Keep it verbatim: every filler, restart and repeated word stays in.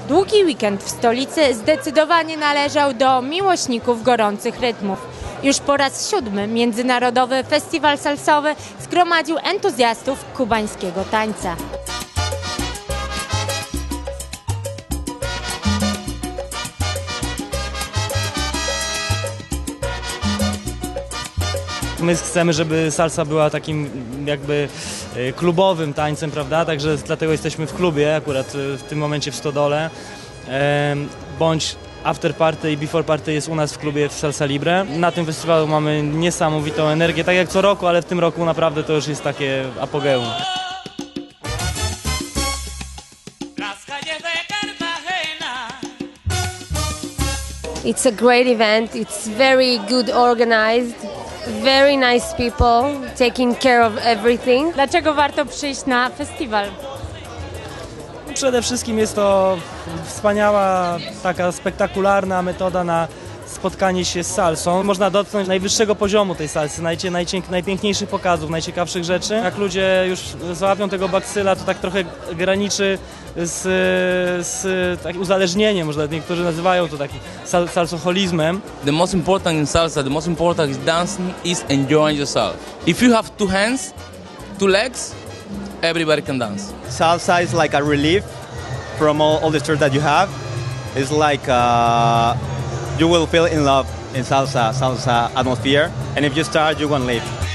Długi weekend w stolicy zdecydowanie należał do miłośników gorących rytmów. Już po raz siódmy Międzynarodowy Festiwal Salsowy zgromadził entuzjastów kubańskiego tańca. My chcemy, żeby salsa była takim jakby klubowym tańcem, prawda? Także dlatego jesteśmy w klubie, akurat w tym momencie w Stodole. Bądź after party i before party jest u nas w klubie w Salsa Libre. Na tym festiwalu mamy niesamowitą energię, tak jak co roku, ale w tym roku naprawdę to już jest takie apogeum. It's a great event. It's very good organized. Very nice people taking care of everything. Dlaczego warto przyjść na festiwal? Przede wszystkim jest to wspaniała, taka spektakularna metoda na spotkanie się z salsą. Można dotknąć najwyższego poziomu tej salsy, najcie, najciek, najpiękniejszych pokazów, najciekawszych rzeczy. Jak ludzie już złapią tego bakcyla, to tak trochę graniczy z, z takim uzależnieniem, można niektórzy nazywają to takim sal, salsoholizmem. The most important in salsa, the most important is dancing, is enjoying yourself. If you have two hands, two legs, everybody can dance. Salsa is like a relief from all, all the stress that you have. It's like uh, you will feel in love in salsa, salsa atmosphere, and if you start, you won't leave.